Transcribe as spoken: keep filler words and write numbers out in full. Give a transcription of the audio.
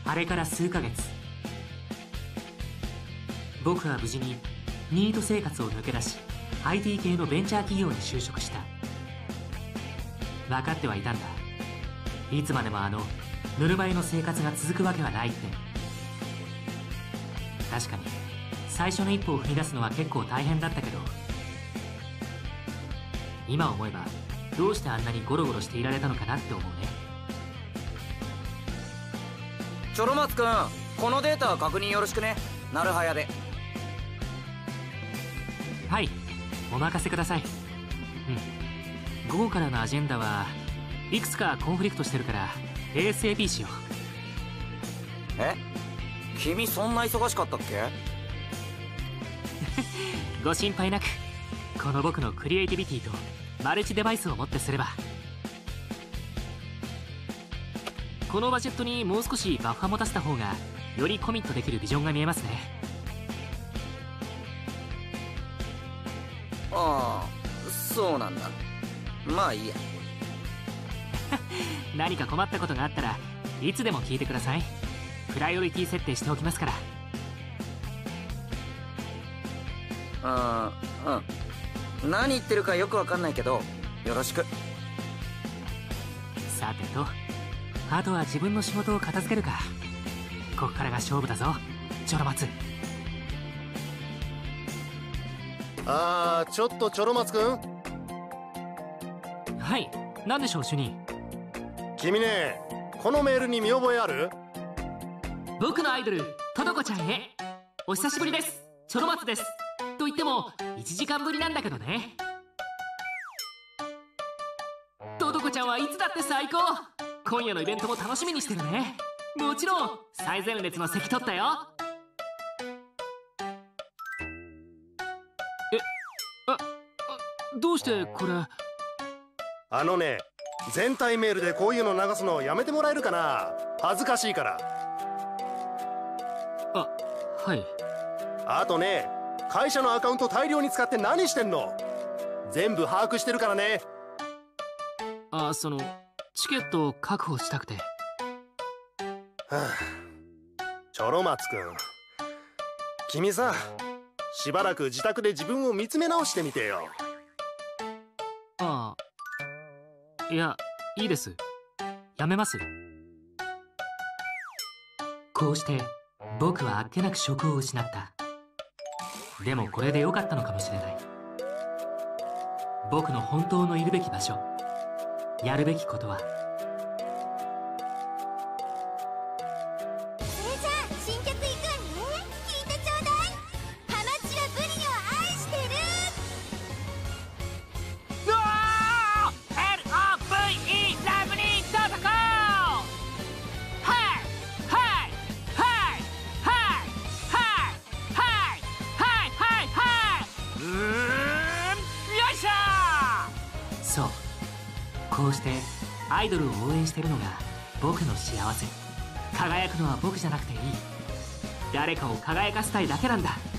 あれから数ヶ月、僕は無事にニート生活を抜け出し アイティー 系のベンチャー企業に就職した。分かってはいたんだ。いつまでもあのぬるま湯の生活が続くわけはないって。確かに最初の一歩を踏み出すのは結構大変だったけど、今思えばどうしてあんなにゴロゴロしていられたのかなって思うね。 チョロマツくん、このデータ確認よろしくね。なるはやで。 はい、お任せください。うん、午後からのアジェンダはいくつかコンフリクトしてるから エーエスエーピー しよう。 え、君そんな忙しかったっけ？ ご心配なく。この僕のクリエイティビティとマルチデバイスをもってすれば、このバジェットにもう少しバッファ持たせた方がよりコミットできるビジョンが見えますね。 ああ、そうなんだ。まあいいや。 何か困ったことがあったらいつでも聞いてください。プライオリティ設定しておきますから。 うんうん、何言ってるかよくわかんないけどよろしく。 さてと、あとは自分の仕事を片付けるか。ここからが勝負だぞ、チョロマツ。 あー、ちょっとチョロマツくん。 はい、何でしょう主任。 君ね、このメールに見覚えある？ 僕のアイドルトドコちゃんへお久しぶりです、チョロマツです。と言ってもいちじかんぶりなんだけどね。トドコちゃんはいつだって最高。今夜のイベントも楽しみにしてるね。もちろん最前列の席取ったよ。え、あ、あ、どうしてこれ。 あのね、全体メールでこういうの流すのやめてもらえるかな。恥ずかしいから。 あ、はい。 あとね、会社のアカウント大量に使って何してんの？全部把握してるからね。 あ、そのチケットを確保したくて。 はあ、チョロマツくん、君さ、しばらく自宅で自分を見つめ直してみてよ。 ああ、いや、いいです。やめます。こうして僕はあっけなく職を失った。でもこれで良かったのかもしれない。僕の本当のいるべき場所、やるべきことは。 それじゃあ新曲いくわね。聞いてちょうだい。ハマチはブリを愛してる。 うわー エルオーブイイー ラブリードトコー。はいはいはいはいはいはいはいはいはい。うーん、よいしょ。そう、こうしてアイドルを応援してるのが僕の幸せ。輝くのは僕じゃなくていい。誰かを輝かせたいだけなんだ。